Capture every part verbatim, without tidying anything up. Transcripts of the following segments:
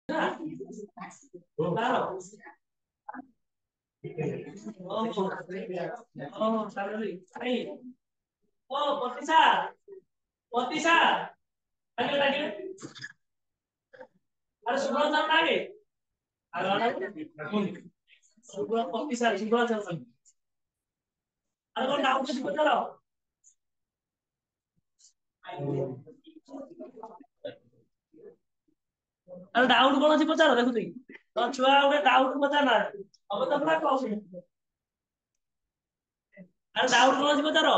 ଆରେ ଡାଉଟ କଣ ଅଛି ପଚାର ଦେଖୁଛି ତ ଛୁଆ ଗୋଟେ ଡାଉଟ ପଚାର ନା ହବ ତ ପୁରା କହୁଛି ଆରେ ଡାଉଟ କଣ ଅଛି ପଚାର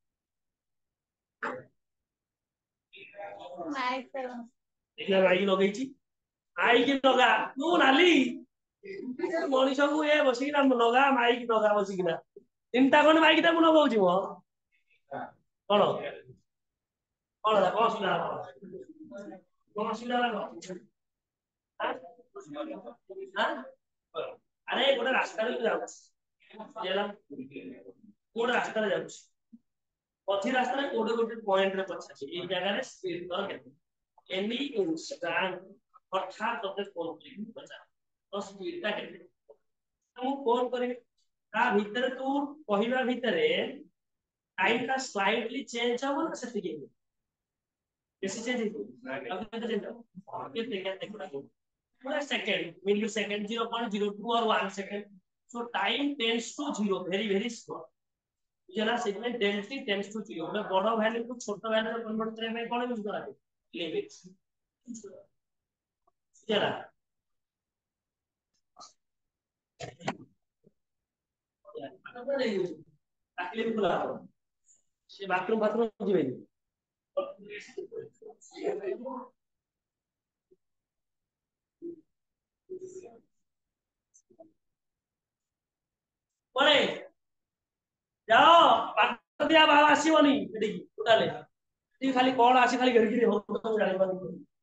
ଦେଖିଲା ମାଇକି ଲଗେଇଛି ମାଇକି ଲଗା ତୁ ନାଲି ମଣିଷକୁ ଏ ବସିକିନା ଲଗା ମାଇକି ଲଗା ବସିକିନା ତିନିଟା ଖଣ୍ଡେ ମାଇକି ତାକୁ ଲଗଉଛି ମୋ କଣ କଣ ହେଲା କଣ ସୁବିଧା କଣ ସୁବିଧା ହେଲା ଆରେ ଗୋଟେ ରାସ୍ତାରେ ଯାଉଛି ଗୋଟେ ରାସ୍ତାରେ ଯାଉଛି ପଛ ରାସ୍ତାରେ କୋଉଠି ଗୋଟେ ପଏଣ୍ଟରେ ପଚାରୁଛି ଏଇ ଜାଗାରେ ସ୍ପିଡ ତୋର କେତେ ଏନି ଇନଷ୍ଟାଣ୍ଟ ହଠାତ୍ ତତେ ଫୋନ କରିକି ପଚାର ତ ସ୍ପିଡଟା କେତେ ମୁଁ ଫୋନ କରିବି ତା ଭିତରେ ତୁ କହିବା ଭିତରେ ଟାଇମଟା ସ୍ଲାଇଟଲି ଚେଞ୍ଜ ହବ ନା ସେତିକି ବେଶୀ ଚେଞ୍ଜ ହେଇଯିବ ଆଉ କେତେ ଚେଞ୍ଜ ହବ କେତେ କେତେ पूरा second millisecond zero point zero two और one second so time tends to zero very very slow जरा segment density tends to zero मैं बड़ा वैल्यू को छोटा वैल्यू में कन्वर्ट करने में कौन यूज करा है लिमिट्स जरा ताकि बुला से बाथरूम बाथरूम जीवे परे जाओ पाठ दिया बाबा आसीबनी एडी टोटाले ती खाली कोन आसी खाली घर गिरी हो तो जानि पानी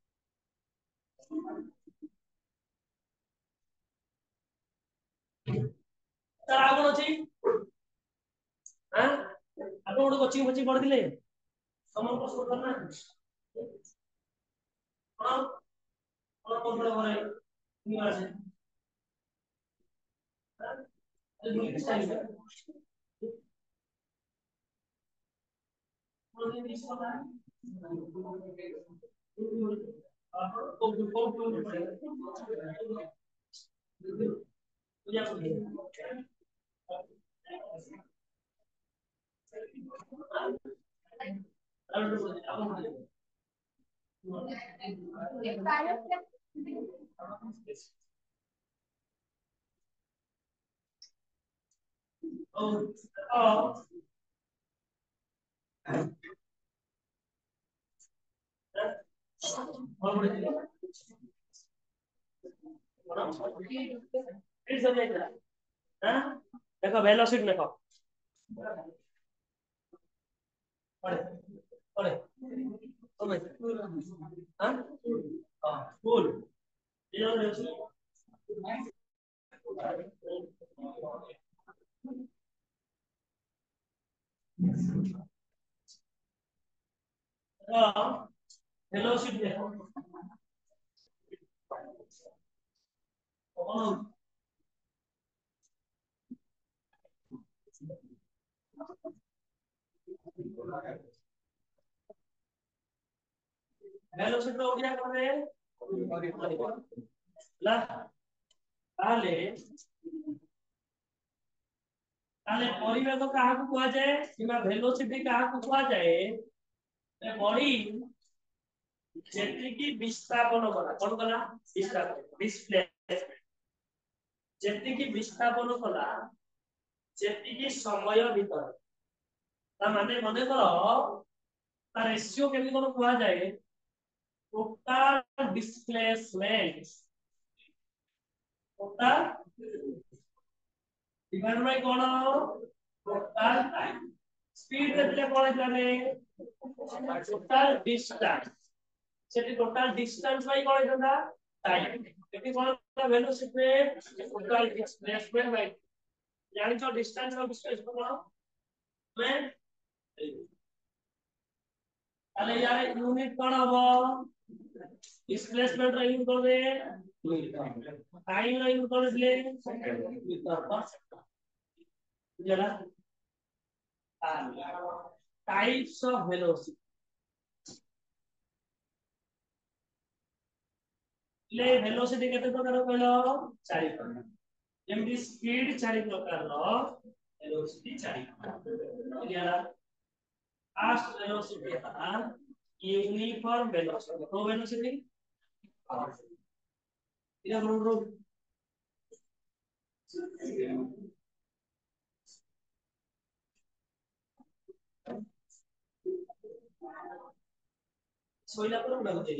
तार आ कोन अछि हां आप गोटे कोचिंग कोचिंग पढ़ दिले समन को सो करना हां और कोन बड़े बड़े नहीं आसे oh देखो वेलोसिटी देखो पढ़े पढ़े ओ भाई हां हां स्कूल ये और हां वेलोसिटी देखो वेलोसिटी ओडिया करे ला ताले ताले परिवेग काहाकु कुआ जाए किबा वेलोसिटी काहाकु कुआ जाए ए बॉडी जेति की विस्थापन कला कोन कला विस्थापन डिस्प्लेसमेंट जेति की विस्थापन कला जेति की समय भीतर ता माने मने करो ता रेशियो केमि कोन कुआ जाए total displacement total divide by कोन टोटल टाइम स्पीड देले कोन जाने टोटल डिस्टेंस सेटी टोटल डिस्टेंस बाय कोन जंदा टाइम सेटी कोन वेलोसिटी टोटल डिस्प्लेसमेंट बाय जानि तो डिस्टेंस और डिस्प्लेसमेंट कोन में अले यार यूनिट कोन हबो डिस्प्लेसमेंट रो यूज कर दे मीटर टाइम रो यूज कर दे मीटर पर सेकंड जला टाइप्स ऑफ वेलोसिटी ले वेलोसिटी केते प्रकार कहलो चारि प्रकार जेमि स्पीड चारि प्रकार रो वेलोसिटी चारि प्रकार जला फास्ट वेलोसिटी है यूनिफॉर्म वेलोसिटी तो वेलोसिटी इधर रोड रोड सोइला पर उड़ा दे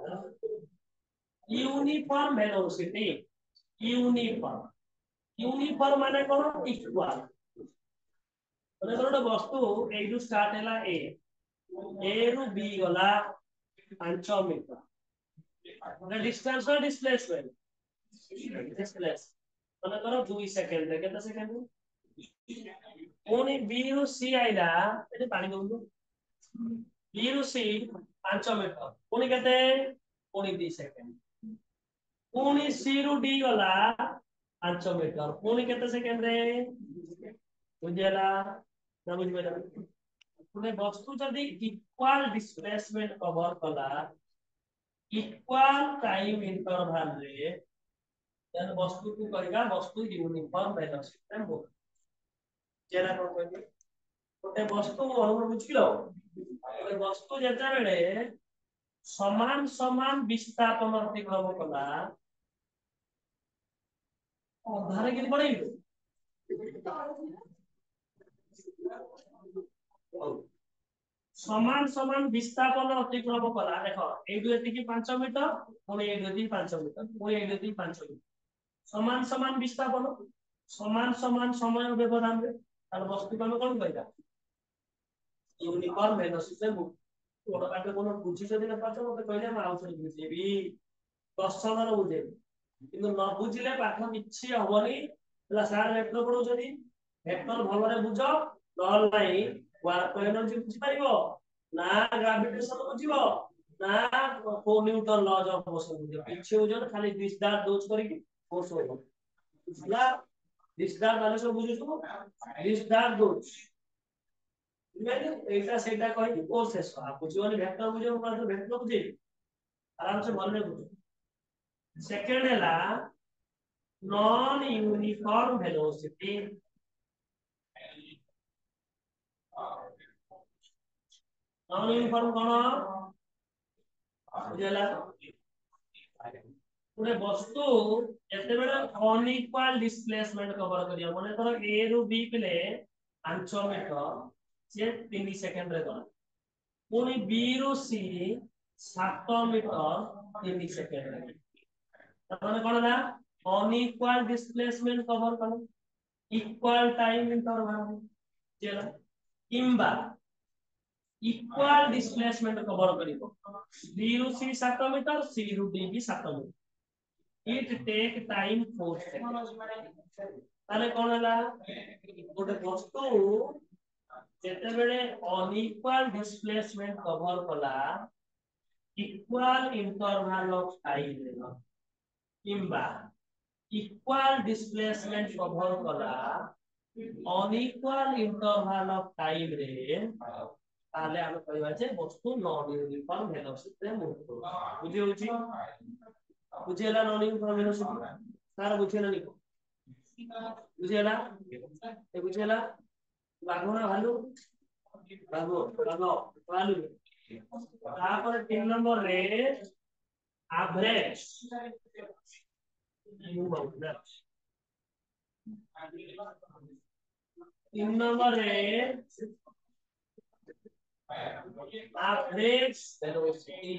यूनिफॉर्म वेलोसिटी यूनिफॉर्म यूनिफॉर्म माने कोन इक्वल माने गोटे वस्तु एडू स्टार्ट हैला ए ए रु बी गला पाँच मीटर माने डिस्टेंस और डिस्प्लेसमेंट डिस्प्लेस माने करो दो सेकंड रे केते सेकंड ओनी बी रु सी आइला एते पानी दउनु बी रु सी पाँच मीटर ओनी केते ओनी दो सेकंड ओनी सी रु डी गला पाँच मीटर ओनी केते सेकंड रे बुझेला ना बुझबेला पुणे वस्तु जदी इक्वल डिस्प्लेसमेंट कवर कला इक्वल टाइम इंटरवल रे देन वस्तु को कहिगा वस्तु यूनिफॉर्म वेलोसिटी हो जेला को कहबे गोटे वस्तु हम बुझिलो गोटे वस्तु जेता बेले समान समान विस्थापन अतिक्रम कला उदाहरण के पड़े समान समान विस्थापन अतिक्रम कला देखो एडु एति पाँच मीटर पुणी एडु एति पाँच मीटर पुणी एडु एति पाँच मीटर समान समान विस्थापन समान समान समय व्यवधान रे तार वस्तु हम कोन कहता यूनिफॉर्म वेलोसिटी मु ओडा काटे कोन बुझी जदी न पाछो मते कहले हम आउस बुझेबी क्वेश्चन रो बुझे किंतु न बुझिले पाठ किछि हबनी हला सार वेक्टर पढो जदी वेक्टर भलरे बुझो नहल नाही वर्क एनर्जी बुझी पारिबो ना ग्रेविटेशन बुझिबो ना को न्यूटन लॉज ऑफ मोशन बुझिबो किछि होजन खाली डिस्चार्ज दोज करी फोर्स हो हला डिस्चार्ज वाले सब बुझिसु डिस्चार्ज दोज मैंने एटा सेटा कहि फोर्स है आप बुझिबो वेक्टर बुझिबो पर वेक्टर बुझी आराम से मन में बुझो सेकंड हैला non uniform velocity non uniform कोन बुझला पुरे वस्तु एते बेले अनइक्वल डिस्प्लेसमेंट कवर करिया माने धर ए रु बी पिले पाँच मीटर से तीन सेकंड रे गला पुनी बी रु सी सात मीटर तीन सेकंड रे माने कोन ना अनइक्वल डिस्प्लेसमेंट कवर करो इक्वल टाइम इंटरवल चला किंबा इक्वल डिस्प्लेसमेंट कवर करिवो बी रु सी सात मीटर सी रु डी भी सात metre it take time four second ताले कोन हला गोटे वस्तु जेते बेले अनइक्वल डिस्प्लेसमेंट कवर कला इक्वल इंटरवल ऑफ टाइम रे किंबा इक्वल डिस्प्लेसमेंट कवर कला अनइक्वल इंटरवल ऑफ टाइम रे ताले हम कहबा जे वस्तु नॉन यूनिफॉर्म वेलोसिटी मूव बुझी होची बुझेला नॉन यूनिफॉर्म वेलोसिटी सारा बुझेला निको बुझेला ए बुझेला बागुना भालू बागो बागो भालू तापर तीन नंबर रे एवरेज तीन नंबर रे एवरेज वेलोसिटी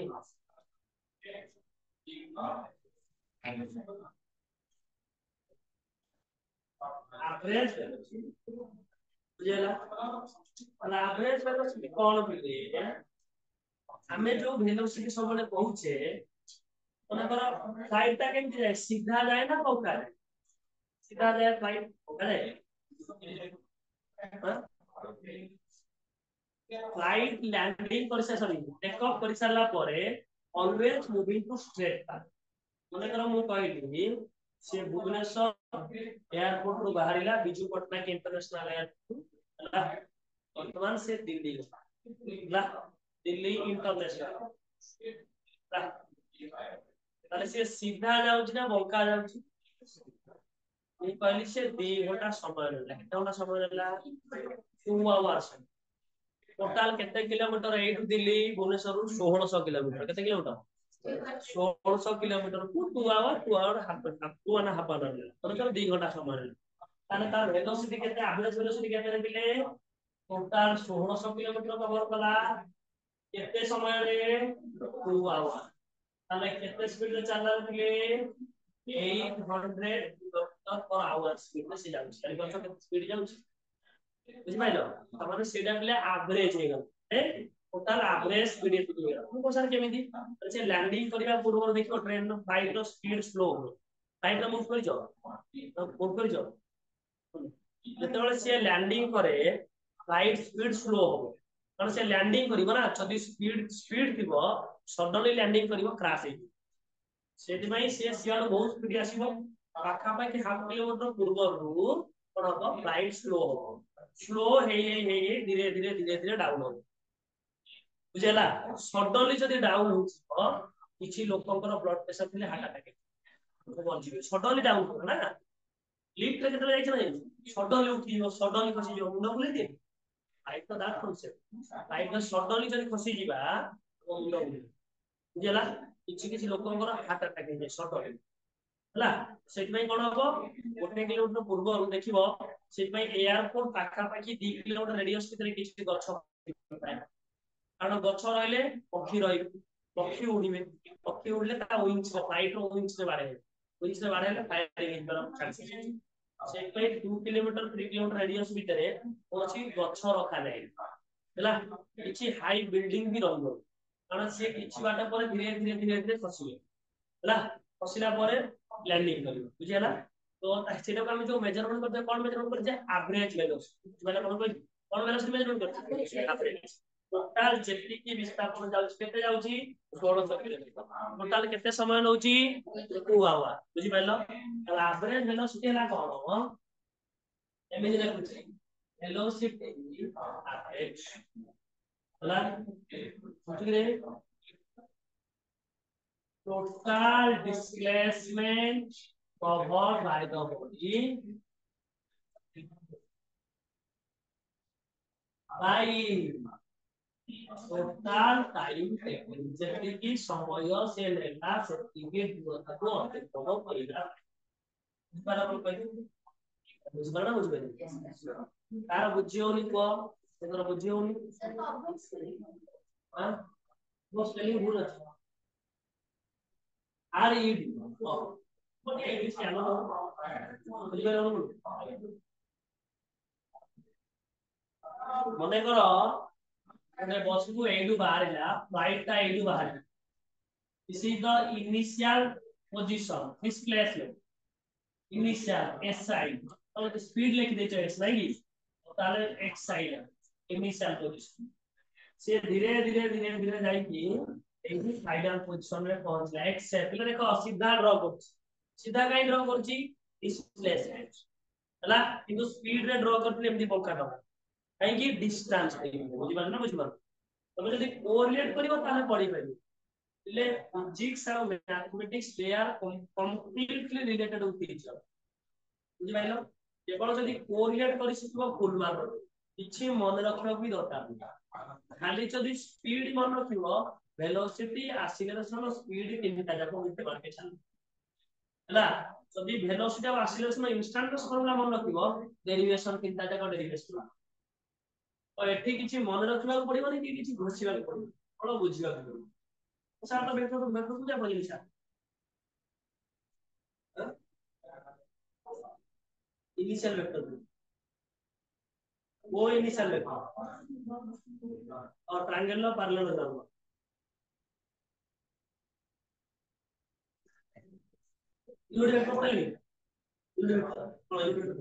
एवरेज वेलोसिटी बुझेला वाला एवरेज वेलोसिटी कोन बिले हमें जो वेलोसिटी सबले कहूचे माने फ्लाइट ता केमति जाय सीधा जाय ना पौका जाय सीधा जाय फ्लाइट पौका जाय फ्लाइट लैंडिंग कर से सॉरी टेक ऑफ कर साला परे always moving to straight path मने करो मु कहली से भुवनेश्वर एयरपोर्ट रो बाहरिला बिजू पटनायक इंटरनेशनल एयरपोर्ट हला वर्तमान से दिल्ली ला दिल्ली इंटरनेशनल ला ताले से सीधा जाउछ ना बंका जाउछ ये कहली से दो घंटा समय लेला केते घंटा समय लेला टू आवर्स टोटल केते किलोमीटर एठू दिल्ली भुवनेश्वर सोलह सौ किलोमीटर केते किलोमीटर सोलह सौ किलोमीटर को two hour two hour half two and half hour तो चलो दो घंटा समय ताने तार वेलोसिटी केते एवरेज वेलोसिटी केते रखिले टोटल सोलह सौ किलोमीटर कवर कला केते समय रे टू आवर ताने केते स्पीड रे चलला रखिले आठ सौ किलोमीटर पर आवर स्पीड में से जाउछ खाली कौन सा स्पीड जाउछ बुझिपाइलो तमाने सेडा बले एवरेज हे गल ए टोटल एवरेज स्पीड हे गल को क्वेश्चन केमिति से लैंडिंग करिया पूर्व देखियो ट्रेन फ्लाइट रो स्पीड स्लो हो फ्लाइट रो मूव करि जाओ मूव करि जाओ जेतेबेले से लैंडिंग करे फ्लाइट स्पीड स्लो हो कारण से लैंडिंग करिवो ना जदी स्पीड स्पीड थिबो सडनली लैंडिंग करिवो क्रैश हे सेति भाई से सियालो बहुत स्पीड आसीबो पाखा पाखी हाफ किलोमीटर पूर्व रु कोन हो फ्लाइट स्लो हो स्लो हे हे हे धीरे धीरे धीरे धीरे डाउन हो बुझेला सडनली जदी डाउन हो किछि लोकंकर ब्लड प्रेशर थिले हार्ट अटैक तो बंजीबे सडनली डाउन हो ना लिफ्ट रे केतले जाय छै सडनली उठियो सडनली खसी जो मुंड बुले दे आई तो दैट कांसेप्ट आई तो सडनली जदी खसी जीवा मुंड बुले बुझेला किछि किछि लोकंकर हार्ट अटैक हे सडनली हला सेति में कोन हबो गोटे किलोमीटर पूर्व देखिबो सेति में एयरपोर्ट पाखा पाखी दो किलोमीटर रेडियस भितर किछि गछ कारण गछ रहले पक्षी रहि पक्षी उड़िबे पक्षी उड़ले ता विंग्स फ्लाइट रो विंग्स रे बारे विंग्स रे बारे फायरिंग इन तरफ चांस सेति में दो किलोमीटर तीन किलोमीटर रेडियस भितर कोछि गछ रखा नै हला किछि हाई बिल्डिंग भी रहबो कारण से किछि बाटा पर धीरे धीरे धीरे धीरे खसिबे हला खसिला परे लैंडिंग करियो बुझियाला तो सेटा को हम जो मेजरमेंट करते कोन मेजरमेंट करते एवरेज वेलोसिटी माने कोन कोन वेलोसिटी मेजरमेंट करते एवरेज टोटल जेति की विस्थापन जाउछ केते जाउची सोलह सौ किलोमीटर टोटल केते समय नउची टू आवर बुझि पाइलो तो एवरेज वेलोसिटी ला कोन एमे जे लिखुछि वेलोसिटी एवरेज हला ठीक रे total displacement covered by the body by total time taken जेति की समय से लेला सेति के दूरता को अतिक्रम करिला बराबर कहि बुझबरा बुझबे तार बुझियोनी को तोर बुझियोनी हां वो स्पेलिंग भूल अछि R E D oh what is this channel बुझबरा मने करो মানে বস্তু এইটু বাহারিলা ফ্লাইটটা এইটু বাহারিলা this is the initial position displacement initial s side তাহলে তো স্পিড লিখে দিতে s নাকি তাহলে x side initial position সে ধীরে ধীরে ধীরে ধীরে যাই কি এই ফাইনাল পজিশন রে পৌঁছলা x সে পিলে দেখো সিধা ড্র করছি সিধা কাই ড্র করছি ডিসপ্লেসমেন্ট হলা কিন্তু স্পিড রে ড্র করতে এমনি বকা দাও কাই কি ডিসটেন্স বুঝি পারছ না বুঝি পারছ তুমি যদি কোরিলেট করিব তাহলে পড়ি পাইবো એટલે ફિઝિક્સ আর ম্যাথমেটিক্স দে আর completely related with each other বুঝি পাইলো কেবল যদি কোরিলেট করি শিখিব ফুল মার্ক কিছু মনে রাখিবা भी দরকার খালি যদি স্পিড মনে রাখিব ভেলোসিটি অ্যাক্সিলারেশন আর স্পিড তিনটা যাক বুঝতে পারবে চাল হলা যদি ভেলোসিটি আর অ্যাক্সিলারেশন ইনস্ট্যান্টানিয়াস ফর্মুলা মনে রাখিব ডেরিভেশন তিনটা যাক ডেরিভেশন और एठी किछि मन रखिबा पड़िबो नि कि किछि घोषिबा पड़िबो कोन बुझिबा पड़िबो सर तो बेटर तो बेटर बुझा पड़िबो सर इनिशियल वेक्टर वो इनिशियल वेक्टर और ट्रायंगल लो पैरेलल जाओ यूनिट वेक्टर पड़िबो यूनिट वेक्टर हां यूनिट वेक्टर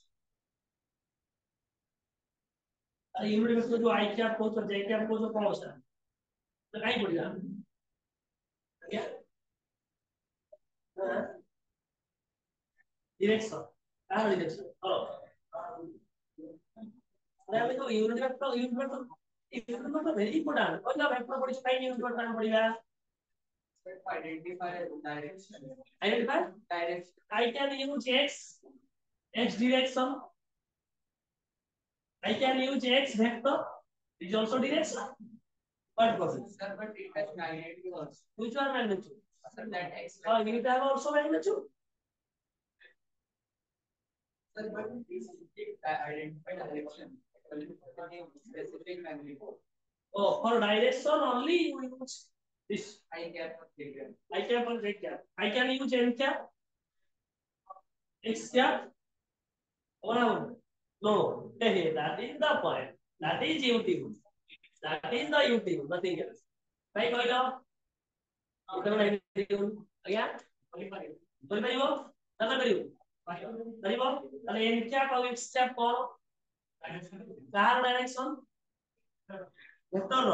अरे यूनिट वेक्टर जो आई कैप को तो जे कैप को जो कौन सा तो काई पड़ जा क्या डिरेक्शन कहाँ डिरेक्शन ओ अरे अभी तो unit vector unit vector unit vector very important और जब वेक्टर पढ़ी स्टाइल यूनिट वेक्टर पढ़ीगा identify direction identify direction I can use x x direction I can use x vector is also direction what process sir but it has magnitude also which one magnitude sir that x oh it have also magnitude sir but this identify direction specific magnitude oh for direction only you use this I cap or j cap I cap or j cap I can use n cap x cap or no that is the point that is utility that is the utility nothing else right କହିଲ ଉତ୍ତର ନାହିଁ ଆଜ୍ଞା କରିପାରିବ ତାହେଲେ କରିବ କରିବ ତାହେଲେ n cap ଆଉ x cap କଣ କାହାର ଡାଇରେକ୍ସନ ଭେକ୍ଟର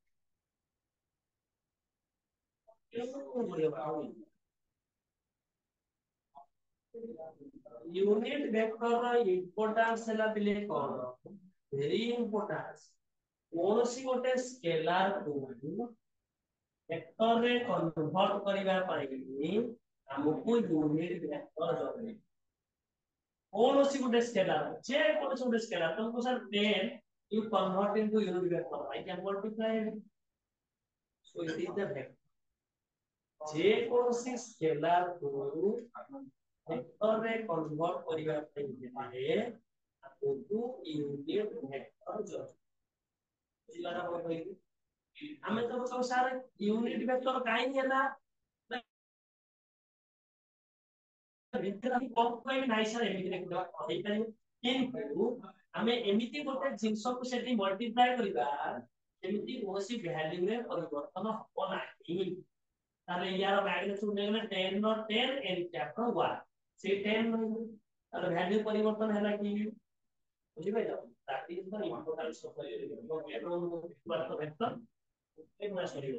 यूनिट वेक्टर रा इंपोर्टेंस हैला बिले कोन वेरी इंपोर्टेंस कोनसी गोटे स्केलर को वेक्टर रे कन्वर्ट करिवा पाई हमको यूनिट वेक्टर जरूरी कोनसी गोटे स्केलर जे कोनसी गोटे स्केलर तुमको sir ten you convert into unit vector I can multiply so it is the vector जे कोनसी स्केलर को वेक्टर रे कन्वर्ट करिवा पई हेले आपको यूनिट वेक्टर जरूरी बुझिलाना हो गई हमें तो सब सारे यूनिट वेक्टर काई हैला विद्यार्थी कॉम्पाइल नाइसर एमिति रे कहि परियो किंतु हमें एमिति गोटे जिंस को सेठी मल्टीप्लाई करिवा एमिति ओसी वैल्यू रे परिवर्तन हो नाही ताले यार मैग्नीट्यूड नेगले ten not ten N cap रो वन से टेन ताले वैल्यू परिवर्तन हैला कि बुझि पाइलो that is the importance of the vector vector एक ना सॉरी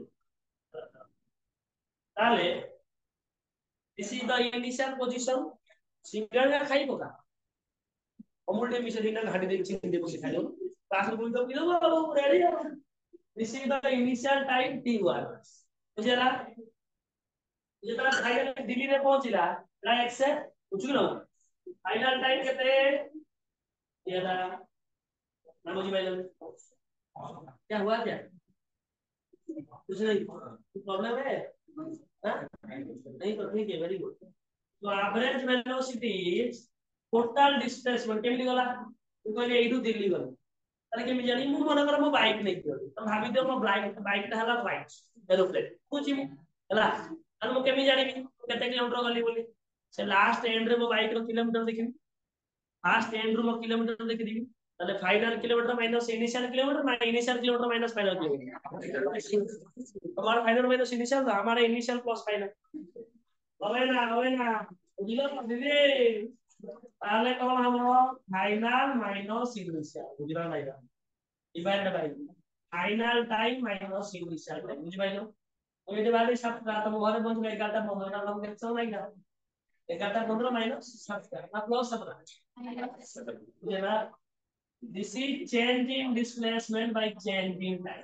ताले this is the initial position single का खाई पका अमूल्य मिसे दिन घाटी दे छिंदे बसे खाइलो पास बोल दो कि दो ready this is the initial time t one बुझला जेतरा फाइनल दिल्ली रे पहुंचला ला एक से पूछ लो फाइनल टाइम केते येला ना बुझी भाई क्या हुआ क्या कुछ नहीं प्रॉब्लम है हां नहीं तो ठीक है वेरी गुड तो average velocity is total displacement केमि गला तू कहले एठू दिल्ली गला ताले केमि जानी मु मन कर मो बाइक नै कियो तो भाबी दे मो बाइक बाइक ता हला फ्लाइट एरोप्लेन कुछ मु हला अन मु केमि जानी केते किलोमीटर गली बोली से लास्ट एंड रे मो बाइक रो किलोमीटर देखिन फास्ट एंड रो मो किलोमीटर देखि दिबी ताले final kilometre minus initial kilometre माइ initial kilometre minus final kilometre हमारा फाइनल माइनस इनिशियल हमारा इनिशियल प्लस फाइनल होवे ना होवे ना बुझिलो दीदी ताले कोन हमरो फाइनल माइनस इनिशियल बुझिलो ना divide by final time minus initial time बुझि पाइलो ओइ डिवाइड सात रात हम घरे बंद कर गाता बंद ना हम के चल नहीं ना गाता पंद्रह माइनस सात ना प्लस सत्रह बुझिला this is change in displacement by change in time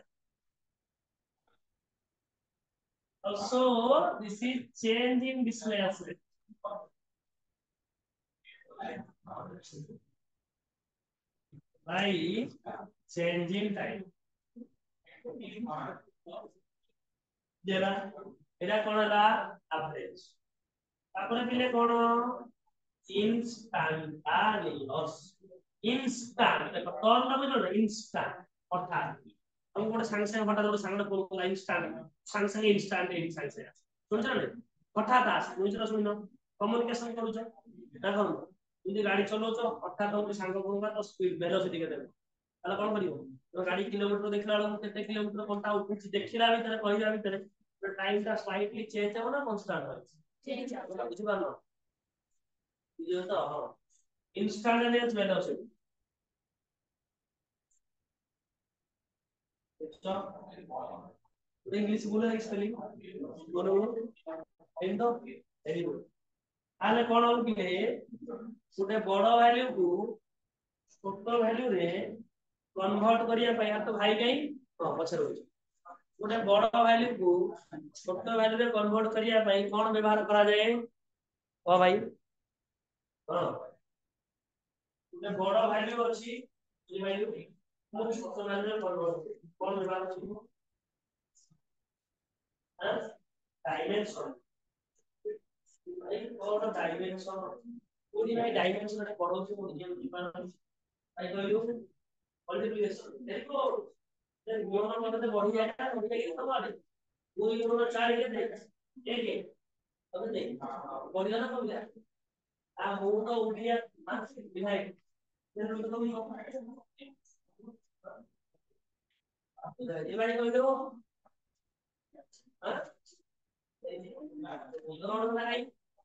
also this is change in displacement by change in time जेला एटा कोन ला एवरेज तापर पिले कोन इंस्टैंटानियस इंस्टैंट देखो टर्म ना बुझलो ना इंस्टैंट अर्थात हम गोटे संग संग हटा गोटे संग को इंस्टैंट संग संग इंस्टैंट एक संग संग सुन छ ना हठात आस बुझलो सुनो कम्युनिकेशन करू छ ना करू यदि गाड़ी चलो छ हठात हम संग कोनबा तो स्पीड वेलोसिटी के देबो ताला कोन करियो तो गाड़ी किलोमीटर देखला वाला केते किलोमीटर कोनटा उठ देखिला भीतर कहिला भीतर तो टाइम का स्लाइटली चेंज हो ना कांस्टेंट हो चेंज हो बुझि पालो ये तो इंस्टैंटेनियस वेलोसिटी इंग्लिश बोलो स्पेलिंग बोलो इन तो वेरी गुड आले कोन हो कि गोटे बड़ वैल्यू को छोट वैल्यू रे कन्वर्ट करिया पय तो भाई कहीं हां पछर हो गोटे बड़ वैल्यू को छोट वैल्यू रे कन्वर्ट करिया पय कोन व्यवहार करा जाए ओ भाई हां गोटे बड़ वैल्यू अछि ये वैल्यू को छोट वैल्यू रे कन्वर्ट कोन व्यवहार अछि हां डायमेंशन भाई कोन डायमेंशन कोनी भाई डायमेंशन रे पढौ छु कोनी के दीपान भाई कहलियो मल्टीप्लिकेशन देखो ये गुणन मतलब बढ़ी जाएगा बढ़ी जाएगी तो आगे दो गुणन चार के दे एक एक अब दे बढ़ी जाना कम जाए आ वो तो उठिया मार्क्स दिखाई फिर तो ये भाई कोई दो हां उदाहरण लगाई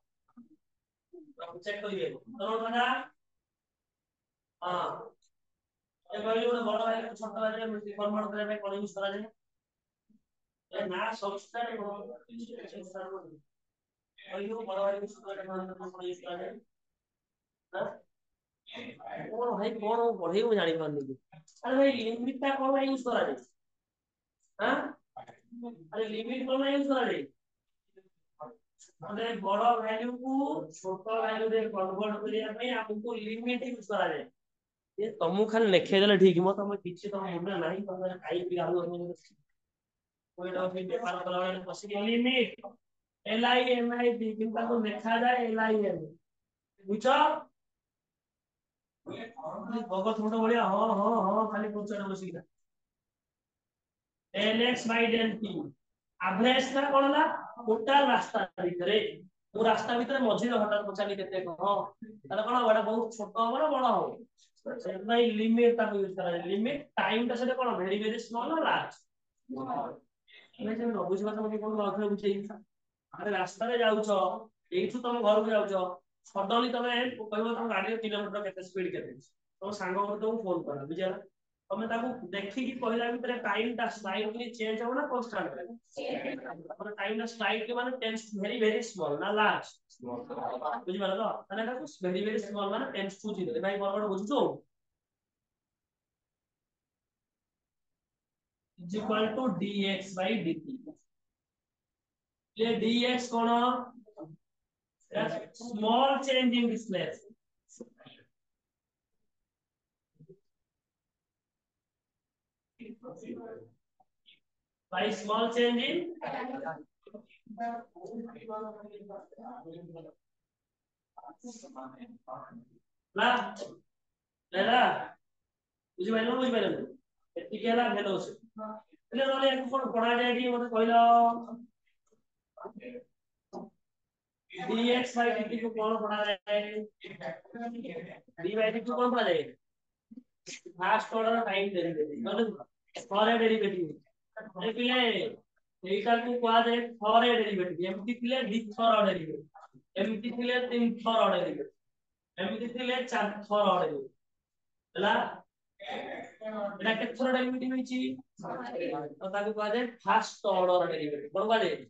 चेक करिए उदाहरण लगा हां ये कहलियो बड़ भाई छोट भाई कन्वर्ट करे में कोन यूज करा जाए ए ना संस्कार संस्कार कहलियो बड़ भाई यूज करे में कोन यूज करा जाए हां कोन भाई कोन पढ़े मु जानि पानी अरे भाई लिमिट ता कोन भाई यूज करा जाए हां अरे लिमिट कोन यूज करा जाए अरे बड़ वैल्यू को छोट वैल्यू रे कन्वर्ट करिया में आपको लिमिट यूज करा जाए ये तुमु खाली लिखे देले ठीक म तुम किछि तो मुंडे नाही तुम खाई पी आलू कोई ना फिर व्यापार कला वाले पसी limit L I M I D किंता को लिखा जाए एल आई एम बुझो भगत मोटो बढ़िया हां हां हां खाली पूछने बसी L X by del T average ना कोन ना टोटल रास्ता भितरे वो रास्ता भितरे मझी घटा पचाली केते हां ताले कोन बड़ा बहुत छोट हो ना बड़ा हो से भाई लिमिट ता यूज करा लिमिट टाइम ता से कोन वेरी वेरी स्मॉल ना लार्ज मैं जे न बुझ बात मके कोन अथरे बुझे अरे रास्ता रे जाउ छ एठु तुम घर को जाउ छ सडनली तमे कहबो तुम गाड़ी किलोमीटर केते स्पीड केते तुम सांग को तुम फोन कर बुझला तमे ताको देखि कि पहिला भितरे टाइम ता स्लाइडली चेंज हो ना कांस्टेंट रे अपन टाइम ता स्लाइडली माने टेंस वेरी वेरी स्मॉल ना लार्ज बुझि माने तो तने ताको वेरी वेरी स्मॉल माने टेंस टू जीरो भाई बरोबर बुझुछो is equal to dx by dt ये dx cone small change in this place by small change in ला लेला बुझि पाइलो बुझि पाइलो एति केला भेलो से એટલે રોલે એક કોણ પડા જાય કે મને કઈલો dx by dt को कौन पढ़ा जाए d by dt को कौन पढ़ा जाए फास्ट ऑर्डर टाइम डेरिवेटिव मतलब फॉर ए डेरिवेटिव એટલે এইটা को কোয়া যায় ফর এ ডেরিভেটিভ এমটি ଥିଲେ ଦି ଥର ଡେରିଭେଟିভ ଏମିତି ଥିଲେ ତିନି ଥର ଡେରିଭେଟିভ ଏମିତି ଥିଲେ ଚାରି ଥର ଡେରିଭେଟିভ ହେଲା এটা କେତେ ଥର ଡେରିଭେଟିଭ ହେଇଛି ତ ତାକୁ କୁହା ଯାଏ ଫାଷ୍ଟ ଅର୍ଡର ଡେରିଭେଟିଭ କଣ କୁହା ଯାଏ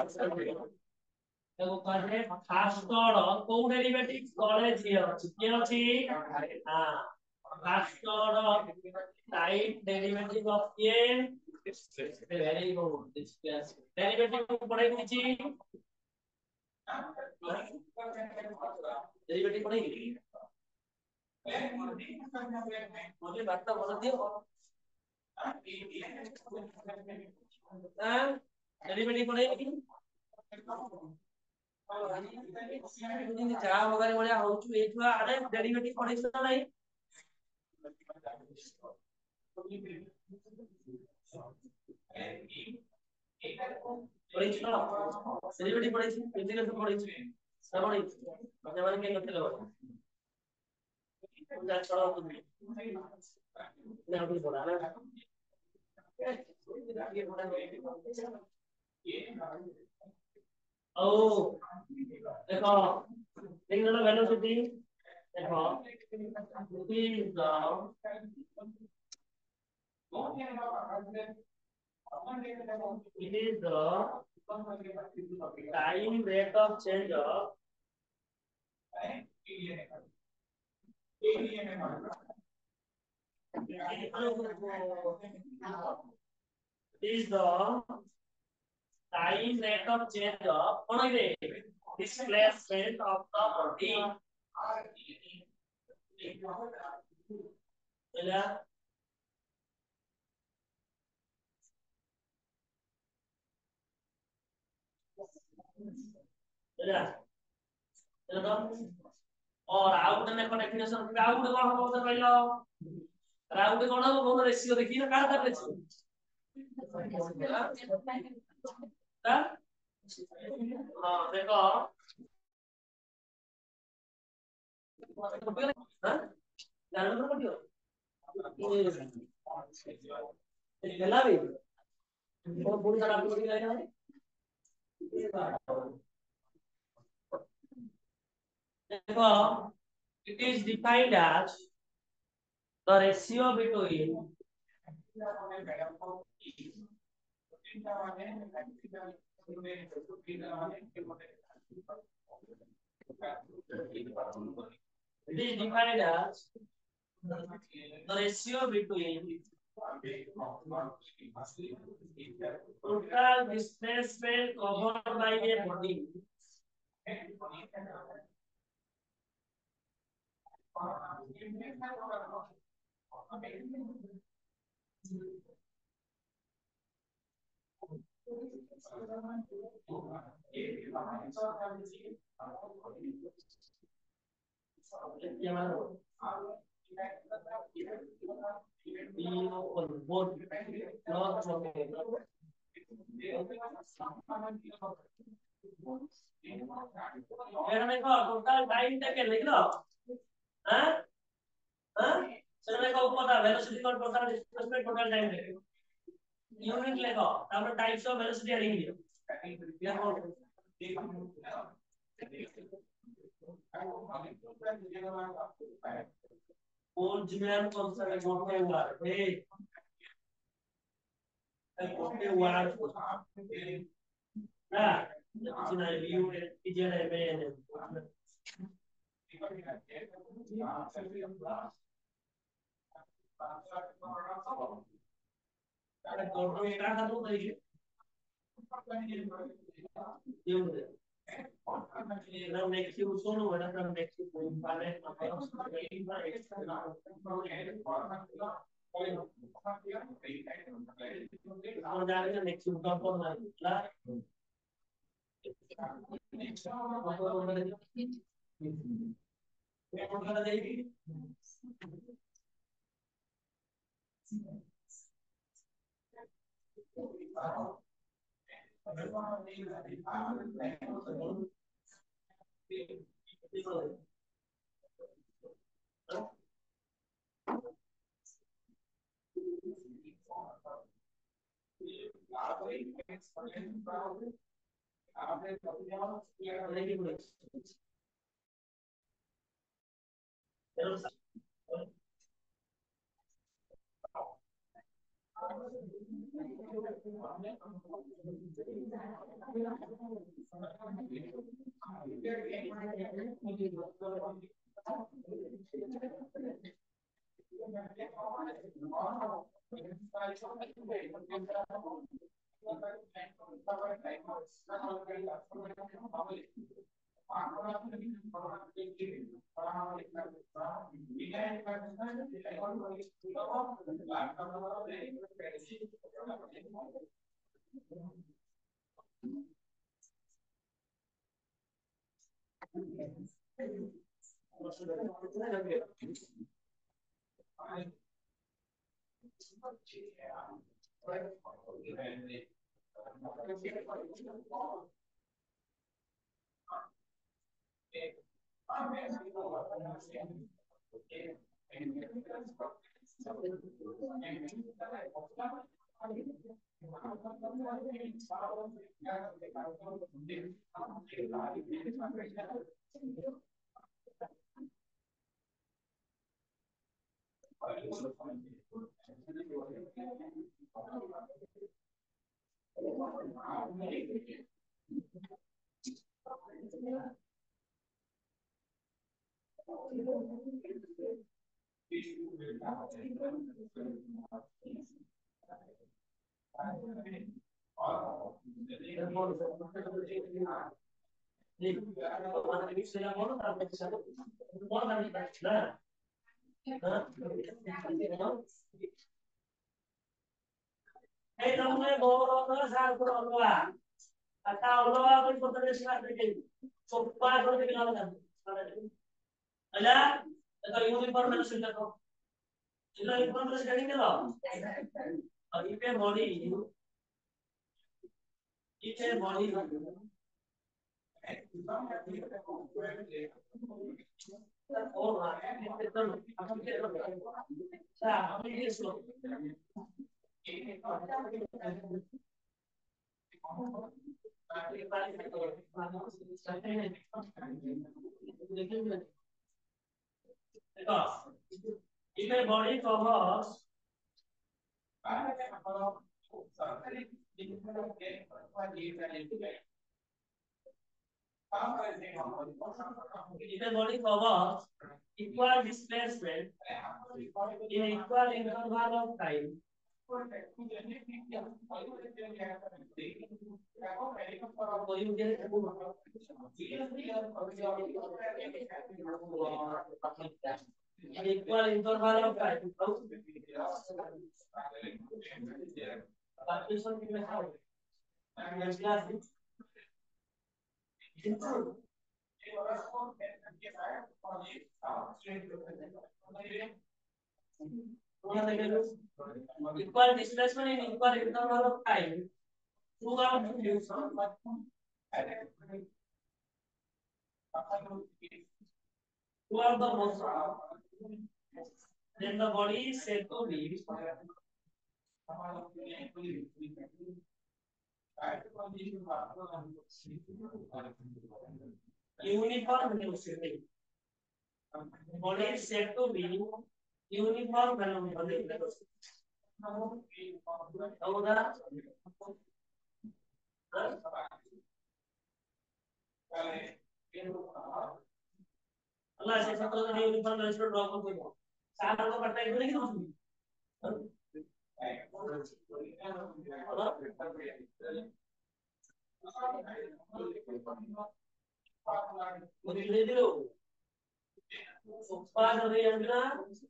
ତାକୁ କୁହା ଯାଏ ଫାଷ୍ଟ ଅର୍ଡର କୋଉ ଡେରିଭେଟିଭ ତଳେ ଝିଅ ଅଛି କିଏ ଅଛି हां first order time derivative of a very good this class derivative को पढ़ाई कीची डेरिवेटिव पढ़ाई मुझे बात तो बोल दियो हां डेरिवेटिव पढ़ाई की जा वगैरह बढ़िया हो छु ए छुआ अरे डेरिवेटिव पढ़ाई तो नहीं पढ़ाई छ डेरिवेटिव पढ़ाई छ इंटीग्रेशन पढ़ाई छ सब पढ़ाई छ जमाने के करते लो जा छोड़ो तुम ना भी पढ़ा ना ओ देखो देखो ना वेलोसिटी देखो It is the time rate of change of is the time rate of change of what is it? Displacement of the body. Yeah. Yeah. और आउट ने कनेक्शन आउट कौन हो तो कहलो आउट कौन हो वो रेशियो देखी ना काटा रेशियो हां देखो हां जानवर पड़ियो ये गला भी और पूरी तरह पूरी लाइन है देखो it is defined as the ratio between it is defined as the ratio between total displacement covered by a body total time तक लिख लो हां हां चलो देखो ऊपर था वेलोसिटी और टोटल डिस्प्लेसमेंट टोटल टाइम तक यूनिट लिखो तापर टाइप्स ऑफ वेलोसिटी लिख दियो Boltzmann concept गोटे वार ए गोटे वार ना जिना यू इजेड में अरे गोटे का था तो देखिए ये Now next you so no whether from next you going planet now जाने next you come for ना Hey, namanya bawa satu orang. Atau Allah akan berterus terang. Sopan kalau dikenalkan. Ada, atau uniform mana sudah kau? Sudah uniform mana sekali ni loh. Ini body, ini body. Oh, betul. Nah, ini slow. If a body covers if a body covers equal displacement in equal interval of time, in equal interval of time. Equal displacement in equal interval of time throughout the use of throughout the motion, then the body is said to be uniform velocity. Body is said to be uniform velocity. Allah saya satu tadi uniform velocity dua puluh. Saat itu partai itu lagi tu. Boleh dulu. Sopan dari yang benar.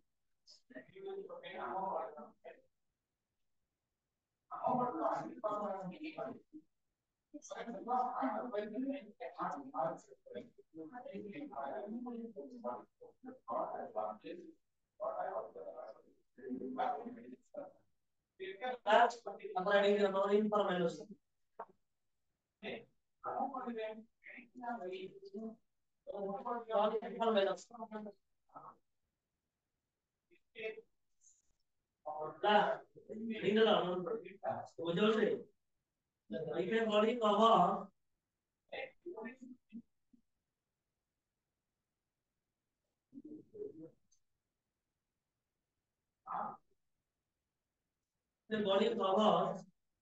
Apa yang kita mau informasi? Nah, ini dalam ujung sih. Ini body cover. The body covers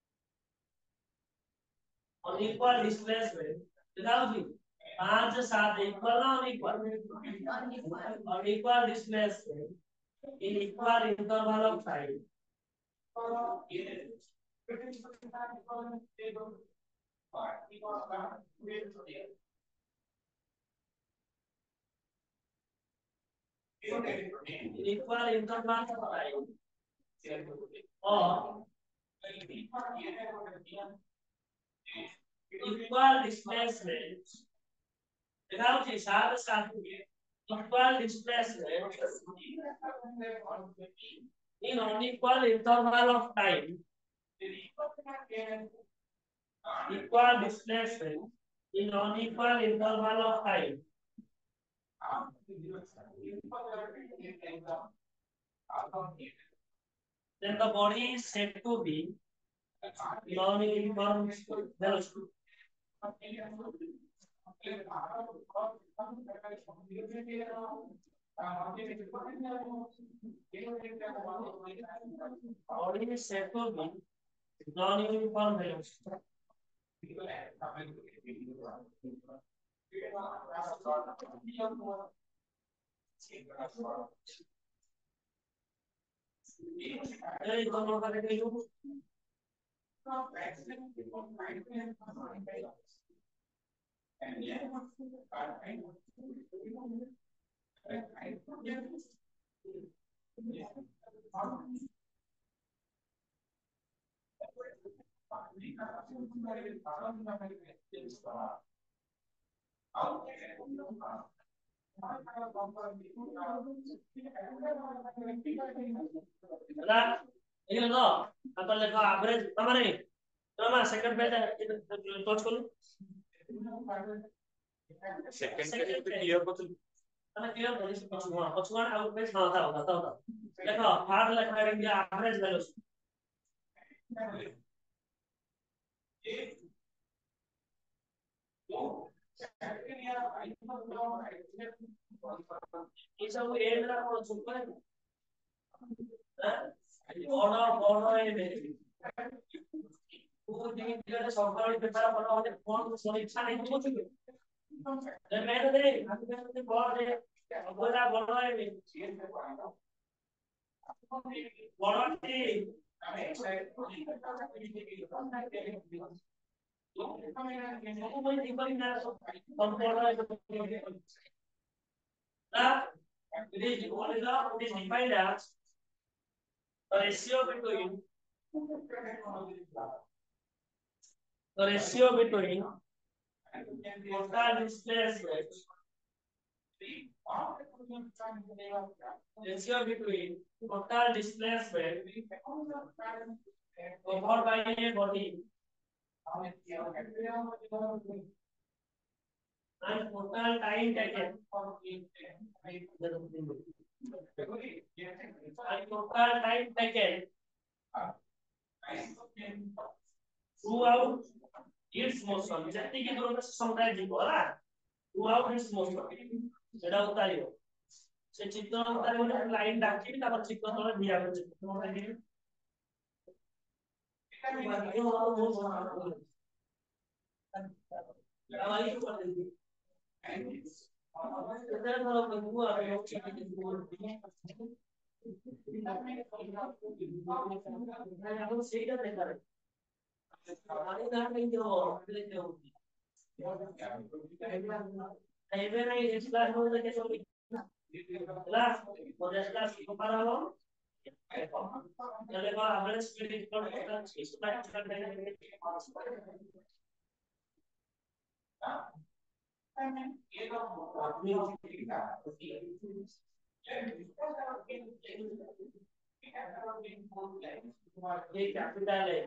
unequal displacement. बताओ जी पांच सात equal ना unequal unequal displacement in equal interval of time. In equal interval of time or equal displacement. बताओ जी सात सात equal displacement in unequal interval of time. Equal displacement in unequal interval of time. Then the body is said to be non-uniform velocity. Body is said to be non-uniform velocity. Đây con nó cái cái lúc Nah, ini loh, apa lagi average, apa nih? Nama second page itu touch करो. Second page itu clear betul. Karena clear dari पछुआ, पछुआ out page हाँ था, था, था. देखो, hard लिखा है कि average velocity. ये सब एड ना कौन सुपर है? बड़ा बड़ा है मेरे वो दिन के सकाल बेचारा बड़ा होने फोन को सोने इच्छा नहीं होती है मैं तो दे अभी तो बहुत है बड़ा बड़ा है बड़ा थी वो कोई नहीं ना सब बड़ा है ना it is what is up it is defined as the ratio between the ratio between total displacement ratio between total displacement covered by a body and total time taken and total time taken throughout its motion जैसे कि दोनों से समझाया जी बोला throughout its motion सेटा उतारियो से चित्र उतारियो ने लाइन डाकी भी तब चित्र तोड़े दिया कर चित्र तोड़े दिए हमारी क्यों कर देती इधर तो बंगुआ है लोग चित्र बोल दिए मैं तो सही कर रहा है हमारे घर में जो लेते हो ऐसे नहीं इस क्लास में तो कैसे होगी क्लास और इस क्लास को पढ़ा लो चले बार एवरेज स्पीड इक्वल टू इस क्लास का देंगे ये तो ये कैपिटल है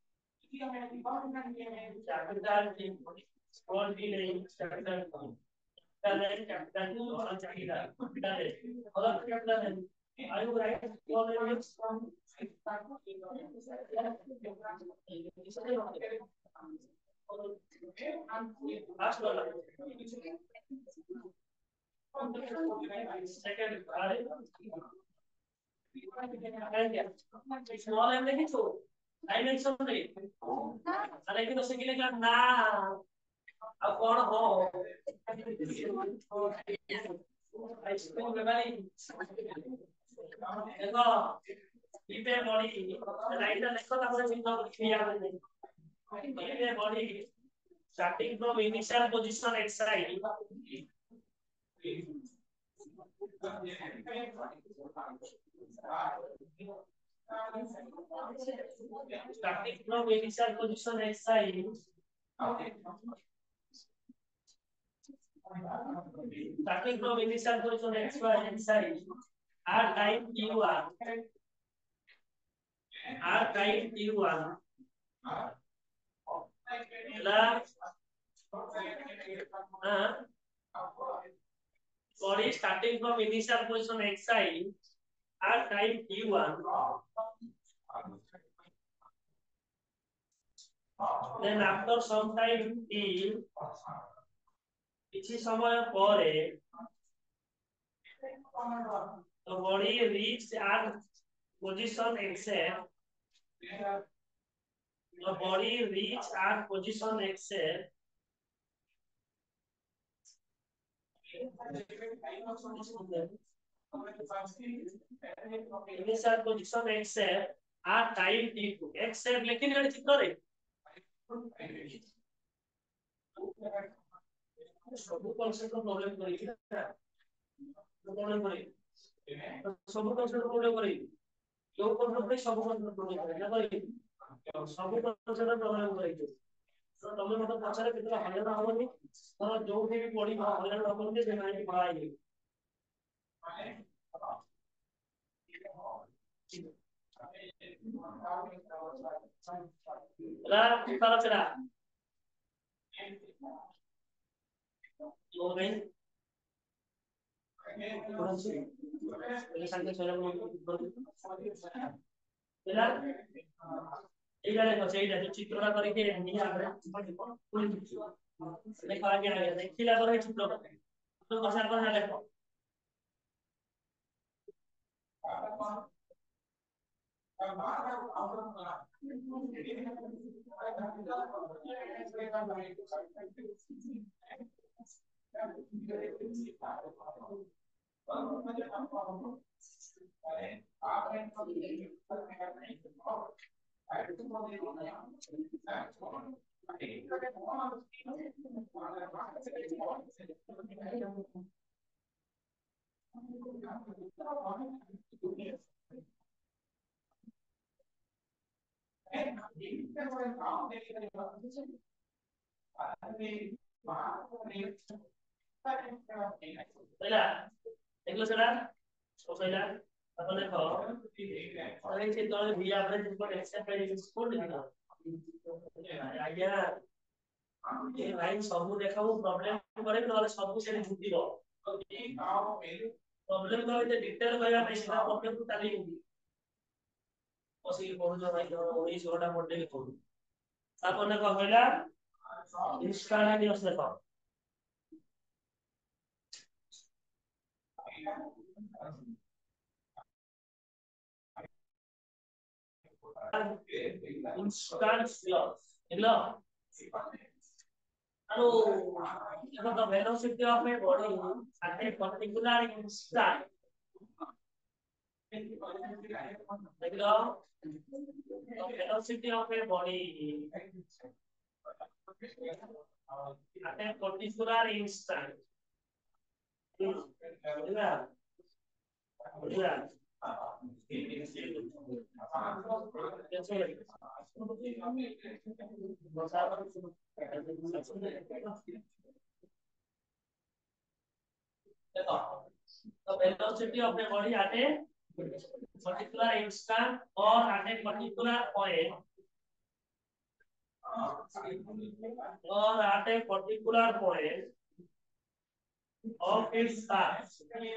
कैपिटल स्मॉल भी नहीं कैपिटल कैपिटल है कैपिटल और चाहिए कैपिटल है और कैपिटल है are you right your name is from last one second small m नहीं तो डायमेंशन नहीं अरे कि तो से के ना अब कौन हो आइसक्रीम के बारे देखो इपे बॉडी राइट देखो तापर चिन्ह क्रिया करने इपे body starting from initial position exercise starting from initial position exercise starting from initial position exercise r time t one r time t one plus uh, body starting from initial position exercise r time t one then after some time t किसी समय परे the body reached at position except the body reach at position X at initial position X at at time t two X at लेकिन ये चित्र रे ସବୁ concept problem କରିକି problem କରି ସବୁ କନସେପ୍ଟ ପ୍ରୋବ୍ଲେମ କରି ଯୋଉ କନସେପ୍ଟ ସବୁ କନସେପ୍ଟ ପ୍ରୋବ୍ଲେମ କରି ନା କରି ସବୁ କନସେପ୍ଟ ପ୍ରୋବ୍ଲେମ କରି ତ ତମେ ମତେ ପଚାରେ କେତେ ହଜାର ହବନି ତ ଯୋଉଠି ବି ପଢିବ ହଜାର ହବନି ସେ ନାଇଁ ପଢାଇ ला कितना चला जो नहीं ये संख्या चला चला এইটা দেখো সেইটা যে চিত্রটা করে কি নিয়ে আমরা দেখো আগে আগে দেখিলা করে চিত্রটা তো কথা কথা দেখো पहिला देखलो सेटा ओ पहिला अपन देखो अरे से तले भी आपरे जिसको एक्सेप्ट पे स्कोर लिखा आज्ञा ए भाई सब देखाबो प्रॉब्लम करे नले सब से झुटिबो प्रॉब्लम को एते डिटेल कहया पे सेटा प्रॉब्लम को ताली होगी ओसी पढु जो भाई उन्नीस गोटा पढले के पढु अपन देखो पहिला इंस्टांटेनियस देखो instant loss hello hello the velocity of a body at a particular instant hello the velocity of a body at a particular instant yeah yeah the velocity of a body at a particular instant or at a particular point or at a particular point of its path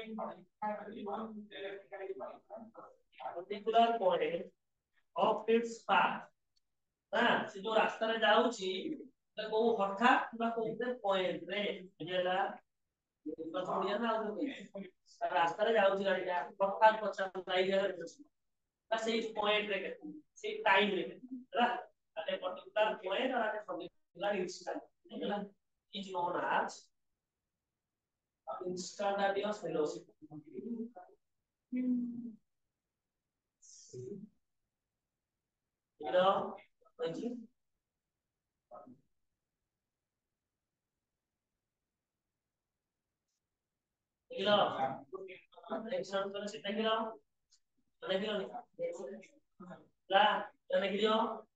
particular point of its path ना से जो रास्ता रे जाउची त को हठात बा को पॉइंट रे जेला बसोडिया ना रास्ता रे जाउची गाड़ीटा हठात पछा लाई गया बस सेही पॉइंट रे सेही टाइम रे ना at a particular point or at a particular instant is known as instantaneous velocity you know thank you you know example se thank you thank you la thank you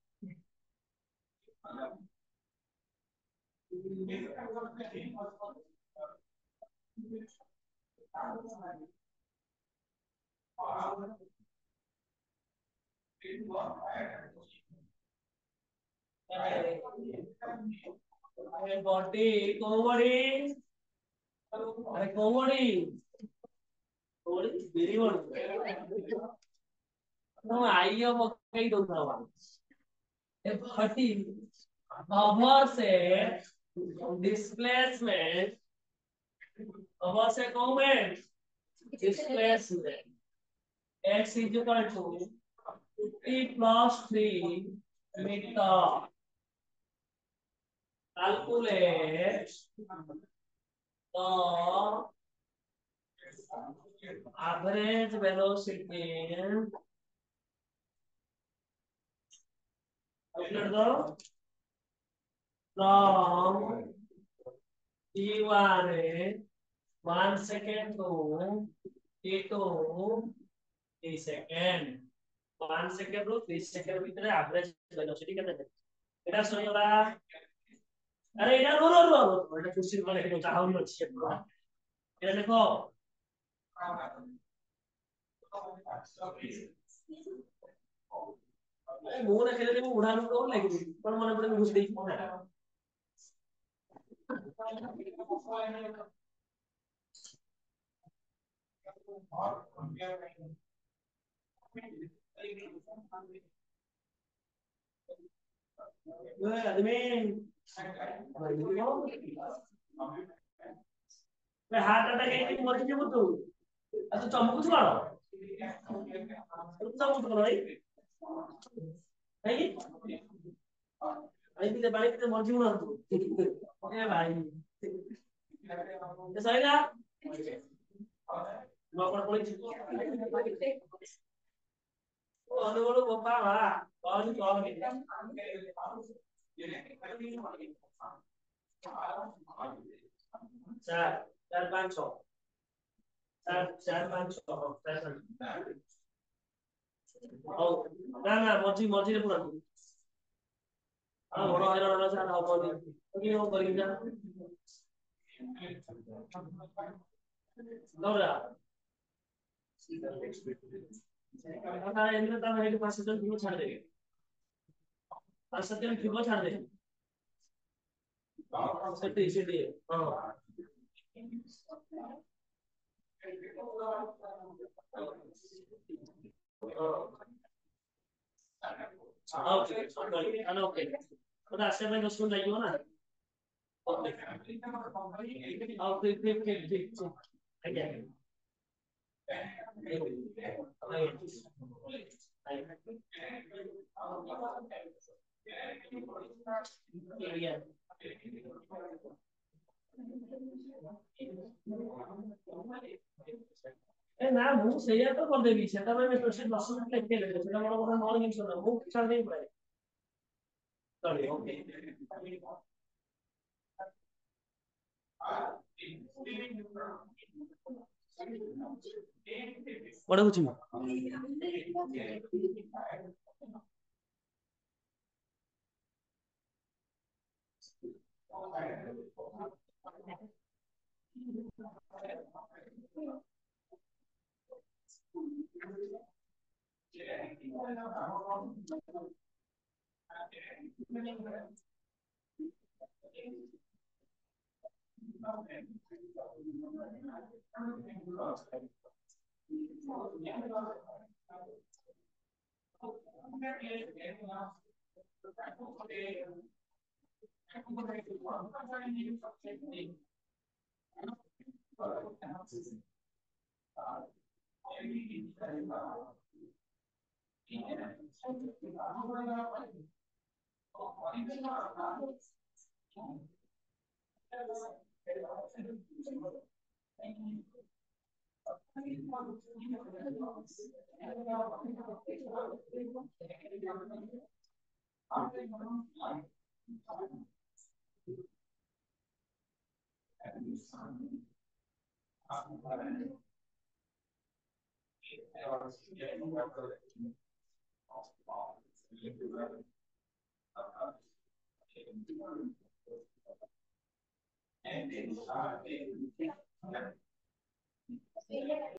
अरे body covered अरे covered covered very good no आइयो मकई दो ना ए फटी अवर से displacement अवर से moment displacement x is equal to fifty plus three method. Calculate the average velocity. Calculate the from T one one second to T two three second. one second to three second ভিতরে average velocity কেটে দেবে। এটা সইলা আরে এটা রো রো রো এটা কোশ্চেন মানে এটা চাহন হচ্ছে এটা দেখো এই মোরে খেলে দেব উড়ানো তো লাগে কোন মনে পড়ে বুঝ দেই Gue admin. Gue heart attack ini mori je betul. Atau cambuk tu kalau? Itu cambuk tu kalau ini? Ini? Ini kita balik kita mori mana tu? Eh baik. Saya dah. Mau apa boleh? Oh, ada boleh apa lah? Kalau ni kalau ni. चार चार पाँच सौ चार चार पाँच सौ ना ना मर्जी मर्जी ने पूरा हाँ बड़ा है ना चार हाउ मर्जी क्योंकि वो करेंगे लोरा ना इन्हें तो मेरे पास तो क्यों छाड़ देंगे पास तो क्यों छाड़ देंगे सेटी सेटी हाँ ओके ओके तो ऐसे में तो सुन रही हो ना ओके ओके ठीक ठीक ठीक अगेन ए ना मुंह से या तो कर देगी सेटा में मैं तो से दस मिनट तक खेले सेटा बड़ा बड़ा नॉन गेम सुना मुंह छाड़ नहीं पड़े सॉरी ओके बड़ा कुछ